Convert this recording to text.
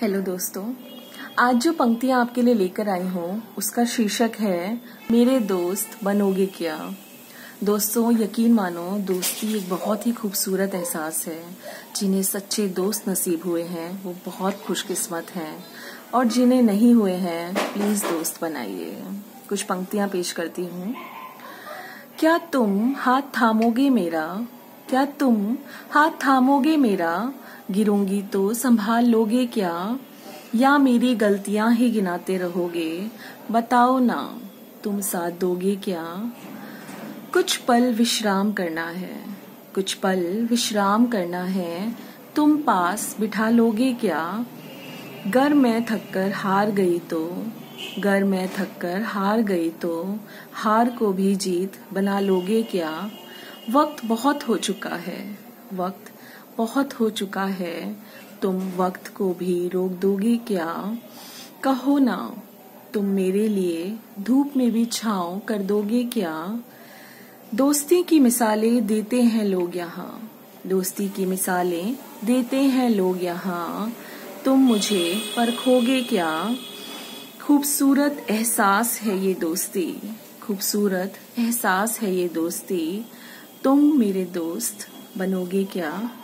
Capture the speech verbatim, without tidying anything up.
Hello दोस्तों, आज जो पंक्तियां आपके लिए लेकर आई हूँ उसका शीर्षक है मेरे दोस्त बनोगे क्या। दोस्तों, यकीन मानो दोस्ती एक बहुत ही खूबसूरत एहसास है। जिन्हें सच्चे दोस्त नसीब हुए हैं वो बहुत खुशकिस्मत हैं, और जिन्हें नहीं हुए हैं प्लीज दोस्त बनाइए। कुछ पंक्तियां पेश करती हूँ। क्या तुम हाथ थामोगे मेरा, क्या तुम हाथ थामोगे मेरा, गिरूंगी तो संभाल लोगे क्या, या मेरी गलतियां ही गिनाते रहोगे, बताओ ना तुम साथ दोगे क्या। कुछ पल विश्राम करना है, कुछ पल विश्राम करना है, तुम पास बिठा लोगे क्या। गर मैं थककर हार गई तो, गर मैं थककर हार गई तो, हार को भी जीत बना लोगे क्या। वक्त बहुत हो चुका है, वक्त बहुत हो चुका है, तुम वक्त को भी रोक दोगे क्या। कहो ना तुम मेरे लिए धूप में भी छांव कर दोगे क्या। दोस्ती की मिसालें देते हैं लोग यहाँ, दोस्ती की मिसालें देते हैं लोग यहाँ, तुम मुझे परखोगे क्या। खूबसूरत एहसास है ये दोस्ती, खूबसूरत एहसास है ये दोस्ती, तुम मेरे दोस्त बनोगे क्या।